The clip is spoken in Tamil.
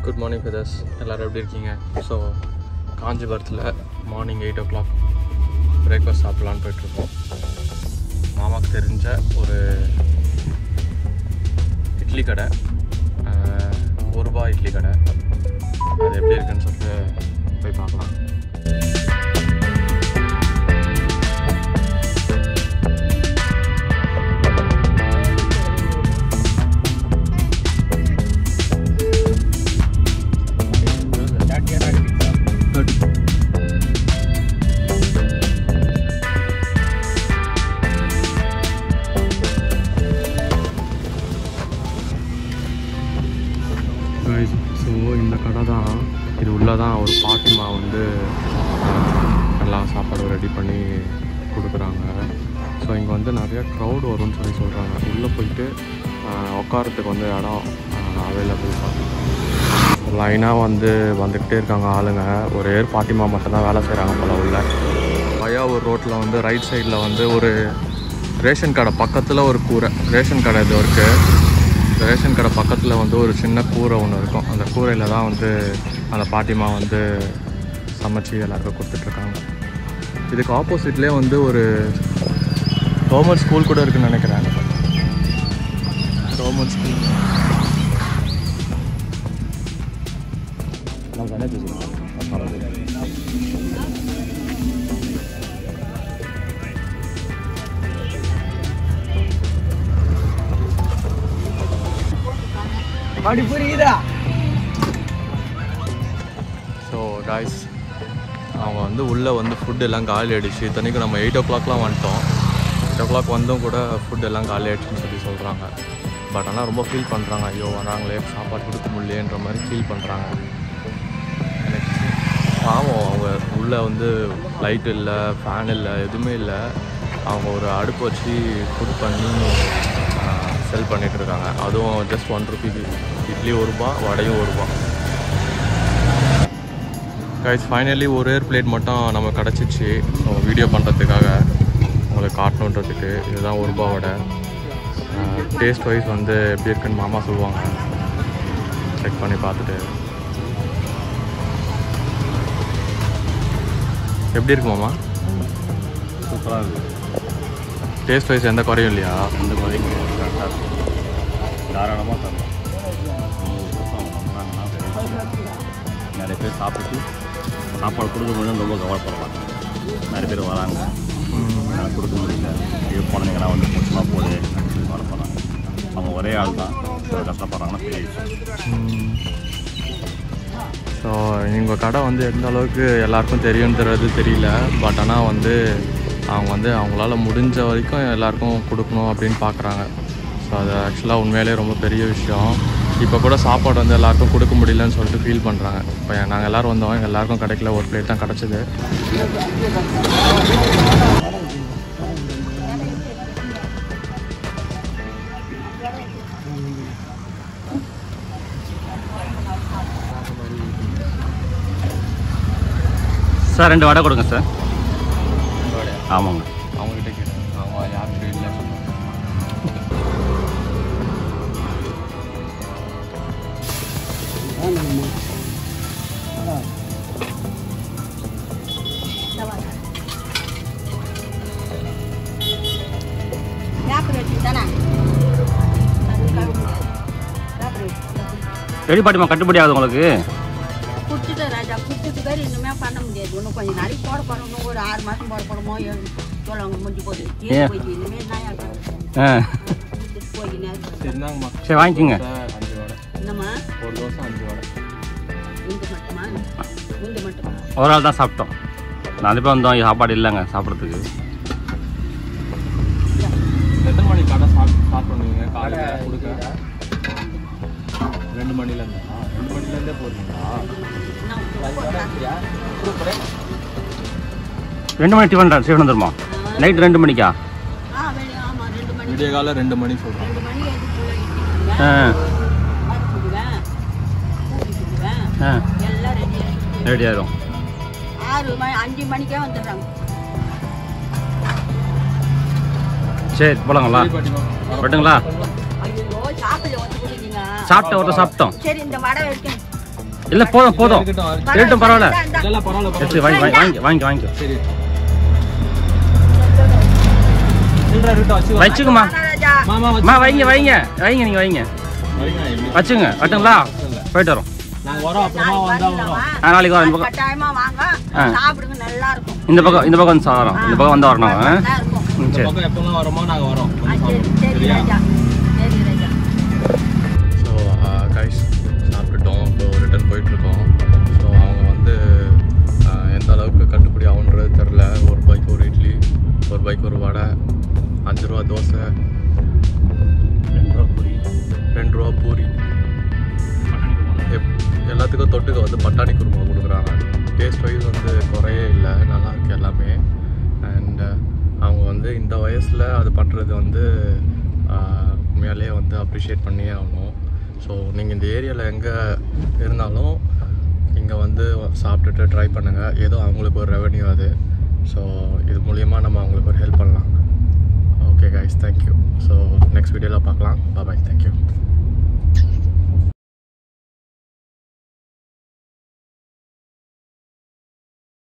குட் மார்னிங் ஃபெதர்ஸ், எல்லோரும் எப்படி இருக்கீங்க? ஸோ காஞ்சிபுரத்தில் மார்னிங் 8 o'clock பிரேக்ஃபாஸ்ட் சாப்பிட்லான்னு போயிட்டுருக்கோம். மாமாவுக்கு தெரிஞ்ச ஒரு இட்லி கடை, ₹1 இட்லி கடை. அது எப்படி இருக்குன்னு சொல்லிட்டு போய் பார்க்கலாம். ஸோ இந்த கடை தான், இது உள்ளே தான் ஒரு பாட்டிமா வந்து நல்லா சாப்பாடு ரெடி பண்ணி கொடுக்குறாங்க. ஸோ இங்கே வந்து நிறையா க்ரௌட் வரும்னு சொல்கிறாங்க. உள்ளே போயிட்டு உட்காரத்துக்கு வந்து இடம் அவைலபிள் தான். லைனாக வந்துக்கிட்டே இருக்காங்க ஆளுங்க. ஒரே பாட்டிமா மட்டும்தான் வேலை செய்கிறாங்க போல் உள்ள. பையாவூர் ரோட்டில் வந்து ரைட் சைடில் வந்து ஒரு ரேஷன் கடை பக்கத்தில் ஒரு கூரை, ரேஷன் கடை இது இருக்குது. ரேஷன் கடை பக்கத்தில் வந்து ஒரு சின்ன கூரை ஒன்று இருக்கும். அந்த கூரையில் தான் வந்து அந்த பாட்டிமா வந்து சமைச்சு எல்லாருக்கும் கொடுத்துட்ருக்காங்க. இதுக்கு ஆப்போசிட்லேயே வந்து ஒரு கவர்மெண்ட் ஸ்கூல் கூட இருக்குதுன்னு நினைக்கிறேன். கவர்மெண்ட் ஸ்கூல் ஸோ காய்ஸ், அவங்க வந்து உள்ளே வந்து ஃபுட் எல்லாம் காலி ஆகிடுச்சு. இத்தனைக்கும் நம்ம 8 o'clockலாம் வந்துட்டோம். 8 o'clock வந்தும் கூட ஃபுட் எல்லாம் காலி ஆகிடுச்சுன்னு சொல்லி சொல்கிறாங்க. பட் ஆனால் ரொம்ப ஃபீல் பண்ணுறாங்க, ஐயோ வராங்களே சாப்பாடு கொடுக்க முடியலேன்ற மாதிரி ஃபீல் பண்ணுறாங்க. எனக்கு பாவம், அவங்க உள்ளே வந்து லைட் இல்லை, ஃபேன் இல்லை, எதுவுமே இல்லை. அவங்க ஒரு அடுப்பு வச்சு குக் பண்ணி செல் பண்ணிகிட்டு இருக்காங்க. அதுவும் ஜஸ்ட் ₹1. இட்லி ₹1, வடையும் ₹1. கைஸ், ஃபைனலி ஒரே பிளேட் மட்டும் நம்ம கிடச்சிச்சு. ஸோ வீடியோ பண்ணுறதுக்காக உங்களுக்கு காட்டணுன்றதுக்கு. இதுதான் ₹1 வடை. டேஸ்ட் வைஸ் வந்து எப்படி இருக்குன்னு மாமா சொல்லுவாங்க. செக் பண்ணி பார்த்துட்டு எப்படி இருக்கு மாமா? சூப்பராக இருக்குது. டேஸ்ட் வைஸ் எந்த குறையும் இல்லையா? எந்த குறையும் கரெக்டாக இருக்குது. தாராளமாக தரலாம். நிறைய பேர் சாப்பிட்டு சாப்பாடு கொடுக்க முடியும் ரொம்ப கவலைப்படுறாங்க. நிறைய பேர் வராங்க, எனக்கு கொடுக்க முடியல, ஐயோ குழந்தைங்களாம் வந்து மோசமாக போகுது அப்படின்னு சொல்லி கவலைப்படுறாங்க. அவங்க ஒரே ஆள் தான் கஷ்டப்படுறாங்கன்னா பெரிய விஷயம். ஸோ எங்கள் கடை வந்து எந்த அளவுக்கு எல்லாருக்கும் தெரியுன்றது தெரியல. பட் ஆனால் வந்து அவங்க வந்து அவங்களால முடிஞ்ச வரைக்கும் எல்லாருக்கும் கொடுக்கணும் அப்படின்னு பார்க்குறாங்க. ஸோ அது ஆக்சுவலாக உண்மையிலே ரொம்ப பெரிய விஷயம். இப்போ கூட சாப்பாடு வந்து எல்லாருக்கும் கொடுக்க முடியலன்னு சொல்லிட்டு ஃபீல் பண்ணுறாங்க. இப்போ நாங்கள் எல்லோரும் வந்தோம், எங்கள் எல்லாருக்கும் கிடைக்கல, ஒரு பிளேட் தான் கிடச்சிது. சார் 2 வடை கொடுங்க சார். ஆமாங்க. அவங்ககிட்ட கேட்டேன், அவங்க யாருக்கு இல்லை சொன்னாங்க. எப்படி பாட்டிமா கட்டுப்படி ஆகுது உங்களுக்கு? கொடுத்துட்டேன் ராஜா, கொடுத்துட்டு பேர் இன்னுமே பண்ண முடியாது. இன்னும் கொஞ்சம் நாளைக்கு போட போகிறோம். இன்னும் ஒரு 6 மாதம் போடணுமோ சொல்லுவாங்க. முடிஞ்சு போகுது. போயிட்டு இனிமேல் சரிந்தாங்கம்மா, சரி வாங்கிக்கோங்க. 5 வடை. என்னம்மா? ஒரு தோசை 5 வடை. இந்த மட்டுமா? இந்த மட்டுமா? ஒரு ஆள் தான் சாப்பிட்டோம். 4 பேர் வந்தோம், சாப்பாடு இல்லைங்க சாப்பிட்றதுக்கு. எத்தனை மணி கடை ஸ்டார்ட் பண்ணுவீங்க? காலையில் கொடுக்க 2 மணிலேருந்தா? 2 மணிலேருந்தே போகிறீங்களா? 2 மணி டிஃபன் வந்துருமா? நைட் 2 மணிக்கா? ஆமாம், 2 மணி. விடிய காலை 2 மணி சொல்கிறேன். 2 மணி எல்லாம் ரெடி ஆயிரும். 5 மணிக்கே வந்துடுறாங்க. சரி போலாங்களா? வரட்டுங்களா? ஐயோ சாப்பிடல வந்து கொடுத்தீங்க. சாப்பிட்டோம், ஒரு சாப்பிட்டோம். சரி இந்த வடை வைக்கணும். இல்லை போதும் போதும் இருக்கட்டும் பரவாயில்ல இதெல்லாம் பரவாயில்ல எடுத்து வாங்கிக்கோ சரி சில்லறை இருக்கட்டும் வச்சுக்குமா ராஜா அம்மா வைங்க நீங்கள் வைங்க வச்சுங்க வட்டுங்களா போயிட்டு வரோம் நாங்கள் வரோம் அப்புறமா வந்தால் வரோம் நாளைக்கு வரோம் இந்த பக்கம் கட்டாயமா வாங்க சாப்பிடுங்க நல்லா இருக்கும் இந்த பக்கம் வந்து வரோம் இந்த பக்கம் வந்து வரணும் நல்லா இருக்கும் இந்த சரி பக்கம் எப்போல்லாம் வரோமோ நாங்கள் வரோம் சரி ராஜா சரி ராஜா ஸோ கைஸ் சாப்பிட்டுட்டோம் இப்போ ரிட்டர்ன் போயிட்டுருக்கோம் ஸோ அவங்க வந்து எந்த அளவுக்கு கட்டுப்படி ஆகுன்றது தெரில ஒரு பைக் ஒரு இட்லி ஒரு பைக் ஒரு வடை 5 ரூபா தோசை 2 ரூபா பூரி எல்லாத்துக்கும் தொட்டுக்க வந்து பட்டாணி குருமா கொடுக்குறாங்க டேஸ்ட் வைஸ் வந்து குறையே இல்லை நல்லாயிருக்கு எல்லாமே அண்ட் அவங்க வந்து இந்த வயசில் அது பண்ணுறது வந்து உண்மையாலே வந்து அப்ரிஷியேட் பண்ணியே ஆகணும் ஸோ நீங்கள் இந்த ஏரியாவில் எங்கே இருந்தாலும் இங்கே வந்து சாப்பிட்டுட்டு ட்ரை பண்ணுங்கள் ஏதோ அவங்களுக்கு ஒரு ரெவென்யூ அது ஸோ இது மூலிமா நம்ம அவங்களுக்கு ஒரு ஹெல்ப் பண்ணலாம் okay guys thank you so next வீடியோவில் பார்க்கலாம் பாய் தேங்க்யூ